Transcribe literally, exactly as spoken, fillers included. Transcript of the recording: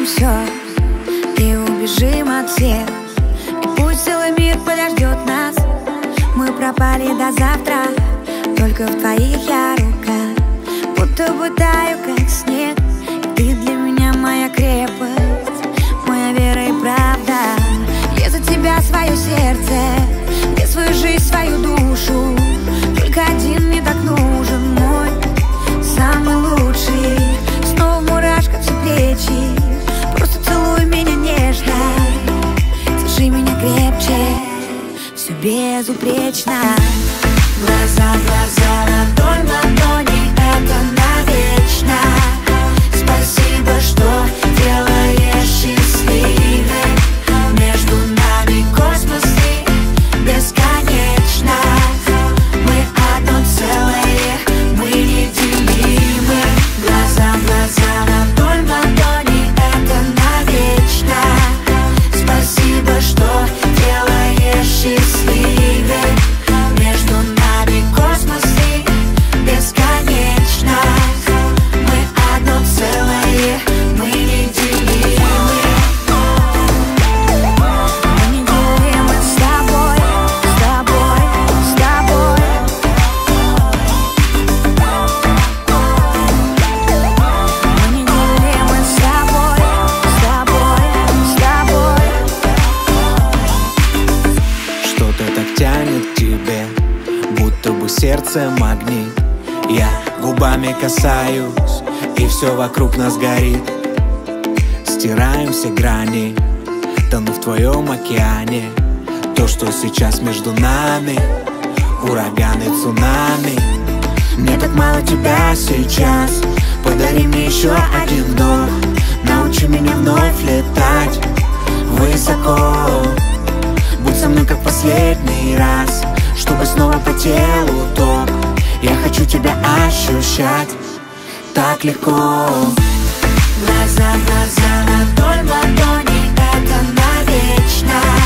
забудем все и убежим от всех. И пусть целый мир подождет нас. Мы пропали до завтра, только в твоих я руках. Будто бы таю, как снег. И ты для меня моя крепость, моя вера и правда. Я за тебя свое сердце, я свою жизнь, свою душу. Только один мне так нужен, мой самый лучший. Снова в мурашках все плечи. Просто целуй меня нежно, держи меня крепче. Все безупречно. Глаза в глаза, ладонь в ладони, это навечно. Спасибо, что делаешь счастливой. Между нами космос и бесконечно. Мы одно целое, мы неделимы. Глаза в глаза, ладонь в ладони, это навечно. Спасибо, что делаешь счастливой. Между нами космос и бесконечно. Мы одно целое, мы неделимы. Мы неделимы с тобой, с тобой, с тобой. Мы неделимы с тобой, с тобой, с тобой. Что-то так тянет к тебе, будто бы сердце магнит. Я губами касаюсь, и все вокруг нас горит. Стираем все грани, тону в твоем океане. То, что сейчас между нами, ураганы, цунами. Мне так мало тебя сейчас, подари мне еще один вдох. Научи меня вновь летать высоко. Будь со мной как последний раз, чтобы снова по телу ток. Я хочу тебя ощущать так легко. Глаза в глаза, ладонь в ладони, это навечно.